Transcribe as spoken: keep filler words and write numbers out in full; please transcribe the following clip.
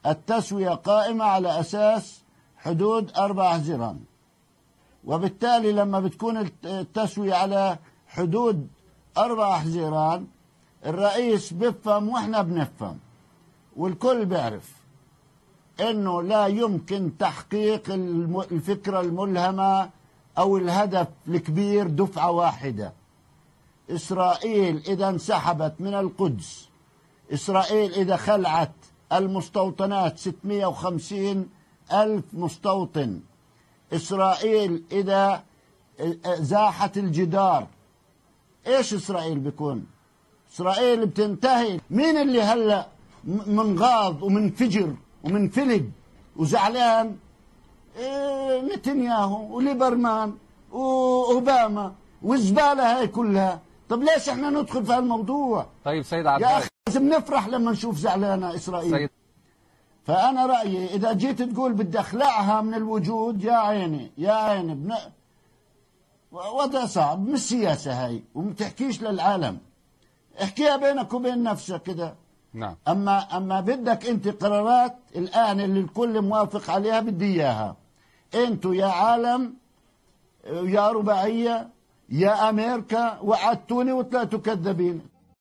التسوية قائمة على أساس حدود أربع جيران، وبالتالي لما بتكون التسوية على حدود أربع جيران الرئيس بيفهم وإحنا بنفهم والكل بيعرف إنه لا يمكن تحقيق الفكرة الملهمة أو الهدف الكبير دفعة واحدة. إسرائيل إذا انسحبت من القدس، إسرائيل إذا خلعت المستوطنات ستمائة وخمسين ألف مستوطن، إسرائيل إذا زاحت الجدار، إيش إسرائيل بيكون؟ إسرائيل بتنتهي. مين اللي هلأ منغاض ومنفجر ومنفلق وزعلان؟ إيه، نتنياهو وليبرمان وأوباما والزبالة هاي كلها. طب ليش احنا ندخل في هالموضوع؟ طيب سيد عبد يا أخي لازم نفرح لما نشوف زعلانة إسرائيل. سيد. فأنا رأيي إذا جيت تقول بدي أخلعها من الوجود، يا عيني يا عيني بن... وضع صعب، مش سياسة هاي ومتحكيش للعالم، احكيها بينك وبين نفسك كده. نعم. أما أما بدك أنت قرارات الآن اللي الكل موافق عليها، بدي إياها. أنتوا يا عالم يا رباعية يا أمريكا وعدتوني وطلعتوا كذابين.